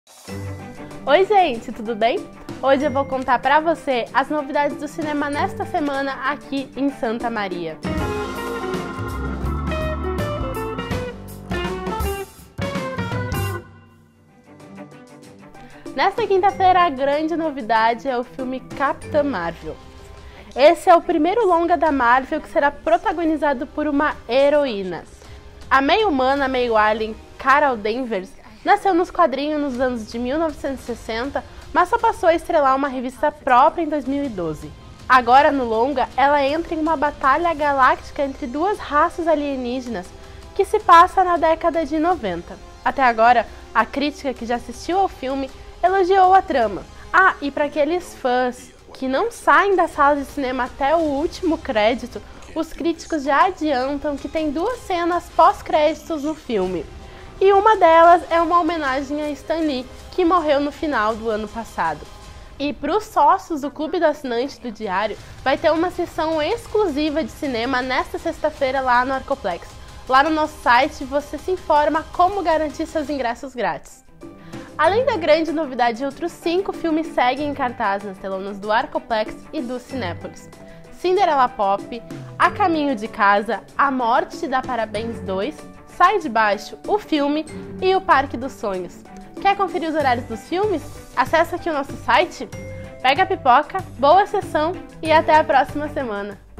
Oi gente, tudo bem? Hoje eu vou contar pra você as novidades do cinema nesta semana aqui em Santa Maria. Nesta quinta-feira a grande novidade é o filme Capitã Marvel. Esse é o primeiro longa da Marvel que será protagonizado por uma heroína. A meio humana, meio alien, Carol Danvers, nasceu nos quadrinhos nos anos de 1960, mas só passou a estrelar uma revista própria em 2012. Agora, no longa, ela entra em uma batalha galáctica entre duas raças alienígenas que se passa na década de 90. Até agora, a crítica que já assistiu ao filme elogiou a trama. Ah, e para aqueles fãs que não saem da sala de cinema até o último crédito, os críticos já adiantam que tem duas cenas pós-créditos no filme. E uma delas é uma homenagem a Stan Lee, que morreu no final do ano passado. E para os sócios do Clube do Assinante do Diário, vai ter uma sessão exclusiva de cinema nesta sexta-feira lá no Arcoplex. Lá no nosso site você se informa como garantir seus ingressos grátis. Além da grande novidade, outros 5 filmes seguem em cartaz nas telonas do Arcoplex e do Cinépolis. Cinderela Pop, A Caminho de Casa, A Morte Te Dá Parabéns 2, Sai de Baixo, o filme e o Parque dos Sonhos. Quer conferir os horários dos filmes? Acesse aqui o nosso site, pega a pipoca, boa sessão e até a próxima semana!